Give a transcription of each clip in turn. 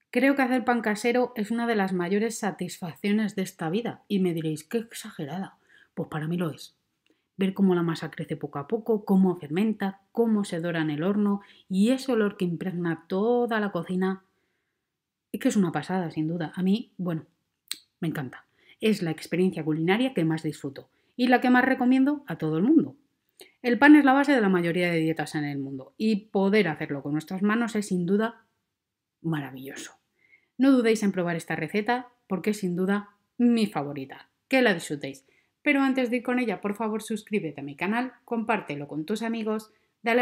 Creo que hacer pan casero es una de las mayores satisfacciones de esta vida y me diréis, qué exagerada. Pues para mí lo es. Ver cómo la masa crece poco a poco, cómo fermenta, cómo se dora en el horno y ese olor que impregna toda la cocina, es que es una pasada, sin duda. A mí, bueno, me encanta. Es la experiencia culinaria que más disfruto y la que más recomiendo a todo el mundo. El pan es la base de la mayoría de dietas en el mundo y poder hacerlo con nuestras manos es sin duda maravilloso. No dudéis en probar esta receta porque es sin duda mi favorita. Que la disfrutéis. Pero antes de ir con ella, por favor suscríbete a mi canal, compártelo con tus amigos, dale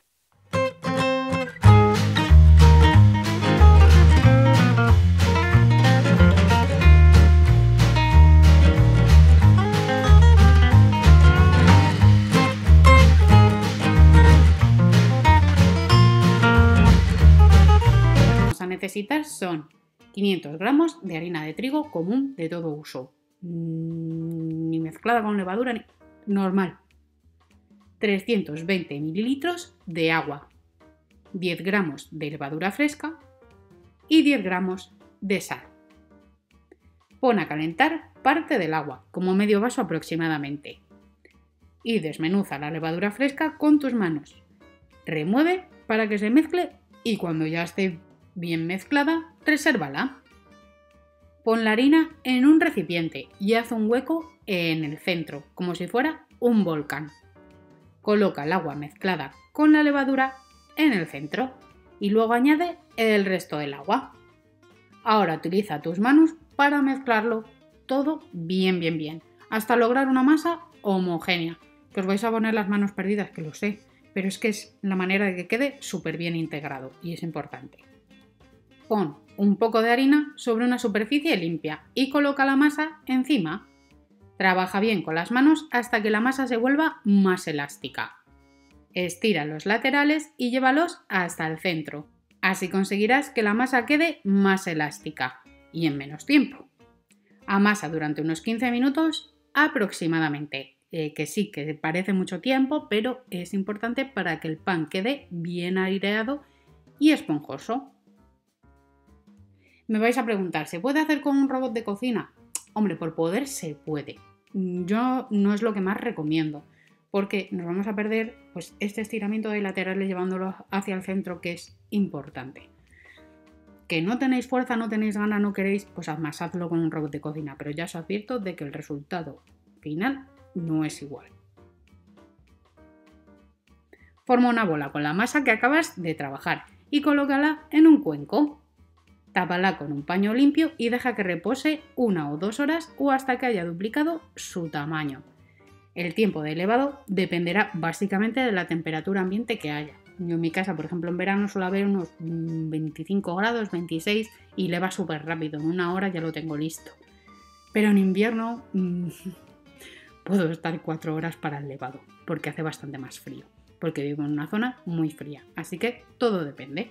a necesitar son 500 gramos de harina de trigo común de todo uso, ni mezclada con levadura ni normal, 320 mililitros de agua, 10 gramos de levadura fresca y 10 gramos de sal. Pon a calentar parte del agua, como medio vaso aproximadamente, y desmenuza la levadura fresca con tus manos. Remueve para que se mezcle y cuando ya esté bien mezclada, resérvala. Pon la harina en un recipiente y haz un hueco en el centro, como si fuera un volcán. Coloca el agua mezclada con la levadura en el centro y luego añade el resto del agua. Ahora utiliza tus manos para mezclarlo todo bien, hasta lograr una masa homogénea, que os vais a poner las manos perdidas, que lo sé, pero es que es la manera de que quede súper bien integrado y es importante. Pon un poco de harina sobre una superficie limpia y coloca la masa encima. Trabaja bien con las manos hasta que la masa se vuelva más elástica. Estira los laterales y llévalos hasta el centro. Así conseguirás que la masa quede más elástica y en menos tiempo. Amasa durante unos 15 minutos aproximadamente. Que sí, que parece mucho tiempo, pero es importante para que el pan quede bien aireado y esponjoso. Me vais a preguntar, ¿se puede hacer con un robot de cocina? Hombre, por poder se puede. Yo no es lo que más recomiendo, porque nos vamos a perder pues, este estiramiento de laterales llevándolo hacia el centro, que es importante. Que no tenéis fuerza, no tenéis ganas, no queréis, pues amasadlo con un robot de cocina, pero ya os advierto de que el resultado final no es igual. Forma una bola con la masa que acabas de trabajar y colócala en un cuenco. Tápala con un paño limpio y deja que repose 1 o 2 horas o hasta que haya duplicado su tamaño. El tiempo de elevado dependerá básicamente de la temperatura ambiente que haya. Yo en mi casa, por ejemplo, en verano suele haber unos 25 grados, 26 y leva súper rápido. En 1 hora ya lo tengo listo. Pero en invierno puedo estar 4 horas para el levado porque hace bastante más frío. Porque vivo en una zona muy fría. Así que todo depende.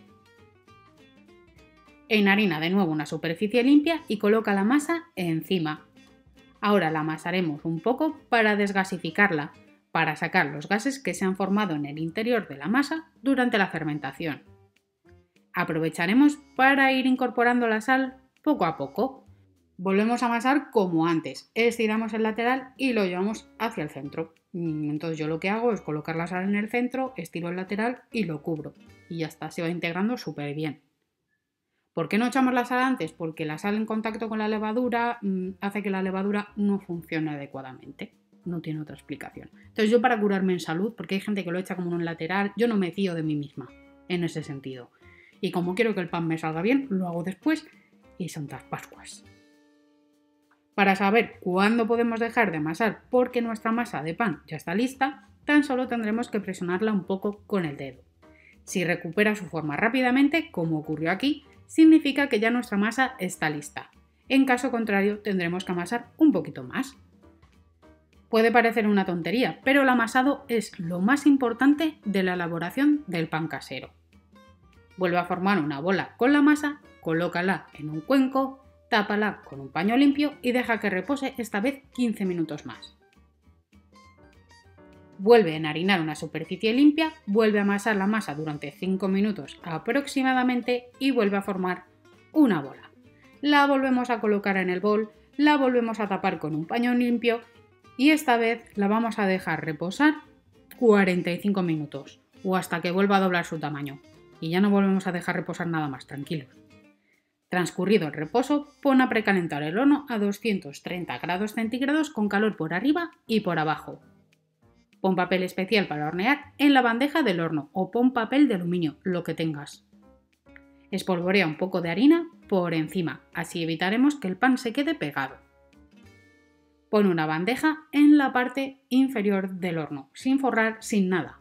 Enharina de nuevo una superficie limpia y coloca la masa encima. Ahora la amasaremos un poco para desgasificarla, para sacar los gases que se han formado en el interior de la masa durante la fermentación. Aprovecharemos para ir incorporando la sal poco a poco. Volvemos a amasar como antes, estiramos el lateral y lo llevamos hacia el centro. Entonces yo lo que hago es colocar la sal en el centro, estiro el lateral y lo cubro. Y ya está, se va integrando súper bien. ¿Por qué no echamos la sal antes? Porque la sal en contacto con la levadura hace que la levadura no funcione adecuadamente. No tiene otra explicación. Entonces yo para curarme en salud, porque hay gente que lo echa como un lateral, yo no me fío de mí misma en ese sentido. Y como quiero que el pan me salga bien, lo hago después y Santas Pascuas. Para saber cuándo podemos dejar de amasar porque nuestra masa de pan ya está lista, tan solo tendremos que presionarla un poco con el dedo. Si recupera su forma rápidamente, como ocurrió aquí, significa que ya nuestra masa está lista. En caso contrario, tendremos que amasar un poquito más. Puede parecer una tontería, pero el amasado es lo más importante de la elaboración del pan casero. Vuelve a formar una bola con la masa, colócala en un cuenco, tápala con un paño limpio y deja que repose esta vez 15 minutos más. Vuelve a enharinar una superficie limpia, vuelve a amasar la masa durante 5 minutos aproximadamente y vuelve a formar una bola. La volvemos a colocar en el bol, la volvemos a tapar con un paño limpio y esta vez la vamos a dejar reposar 45 minutos o hasta que vuelva a doblar su tamaño. Y ya no volvemos a dejar reposar nada más, tranquilos. Transcurrido el reposo, pon a precalentar el horno a 230 grados centígrados con calor por arriba y por abajo. Pon papel especial para hornear en la bandeja del horno o pon papel de aluminio, lo que tengas. Espolvorea un poco de harina por encima, así evitaremos que el pan se quede pegado. Pon una bandeja en la parte inferior del horno, sin forrar, sin nada.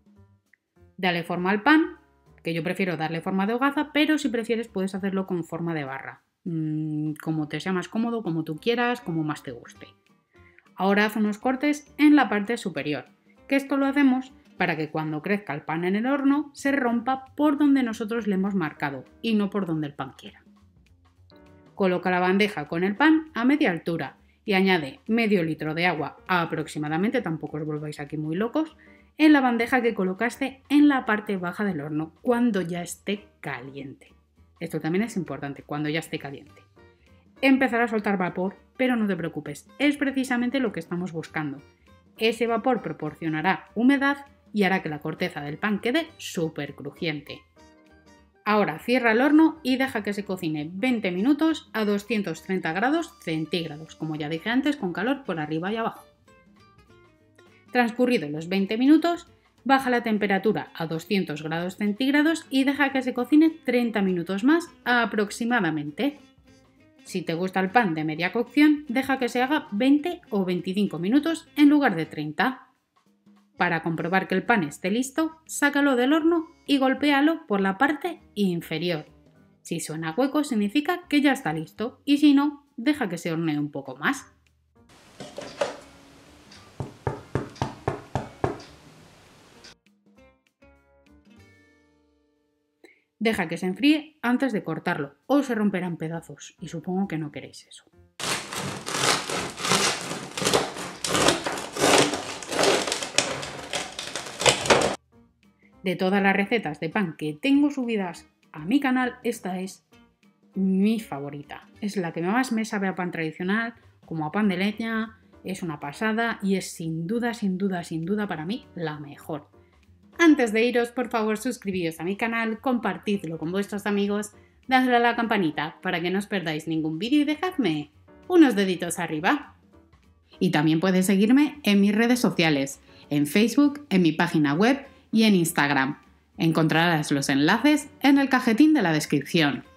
Dale forma al pan, que yo prefiero darle forma de hogaza, pero si prefieres puedes hacerlo con forma de barra, como te sea más cómodo, como tú quieras, como más te guste. Ahora haz unos cortes en la parte superior, que esto lo hacemos para que cuando crezca el pan en el horno se rompa por donde nosotros le hemos marcado y no por donde el pan quiera. Coloca la bandeja con el pan a media altura y añade medio litro de agua aproximadamente, tampoco os volváis aquí muy locos, en la bandeja que colocaste en la parte baja del horno cuando ya esté caliente. Esto también es importante, cuando ya esté caliente. Empezará a soltar vapor, pero no te preocupes, es precisamente lo que estamos buscando. Ese vapor proporcionará humedad y hará que la corteza del pan quede súper crujiente. Ahora cierra el horno y deja que se cocine 20 minutos a 230 grados centígrados, como ya dije antes, con calor por arriba y abajo. Transcurridos los 20 minutos, baja la temperatura a 200 grados centígrados y deja que se cocine 30 minutos más aproximadamente. Si te gusta el pan de media cocción, deja que se haga 20 o 25 minutos en lugar de 30. Para comprobar que el pan esté listo, sácalo del horno y golpéalo por la parte inferior. Si suena hueco significa que ya está listo y si no, deja que se hornee un poco más. Deja que se enfríe antes de cortarlo o se romperá en pedazos y supongo que no queréis eso. De todas las recetas de pan que tengo subidas a mi canal, esta es mi favorita. Es la que más me sabe a pan tradicional, como a pan de leña, es una pasada y es sin duda para mí la mejor. Antes de iros, por favor, suscribíos a mi canal, compartidlo con vuestros amigos, dadle a la campanita para que no os perdáis ningún vídeo y dejadme unos deditos arriba. Y también puedes seguirme en mis redes sociales, en Facebook, en mi página web y en Instagram. Encontrarás los enlaces en el cajetín de la descripción.